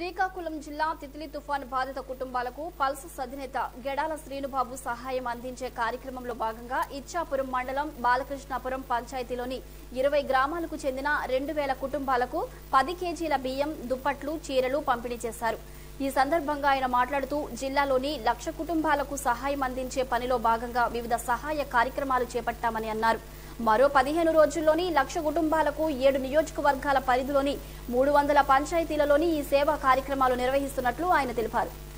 శ్రీకాకుళం జిల్లా తిత్లీ తుఫాను బాధిత కుటుంబాలకు పల్సస్ అధినేత గెడాల శ్రీనుబాబు సహాయం అందించే కార్యక్రమంలో భాగంగా ఇచ్చాపురం మండలం బాలకృష్ణాపురం పంచాయతీలోని 20 గ్రామాలకు చెందిన 2000 కుటుంబాలకు 10 కేజీల బియ్యం, దుప్పట్లు, చీరలు పంపిణీ చేశారు. ఈ సందర్భంగా ఆయన మాట్లాడుతూ జిల్లాలోని 1,00,000 కుటుంబాలకు సహాయం అందించే పనిలో భాగంగా వివిధ సహాయ కార్యక్రమాలు చేపట్టామని అన్నారు. మరో 15 రోజుల్లోని 1,00,000 కుటుంబాలకు 7 నియోజకవర్గాల పరిధిలోని 300 పంచాయతీలలోని ఈ సేవా కార్యక్రమాలు నిర్వహిస్తున్నట్లు ఆయన తెలిపారు.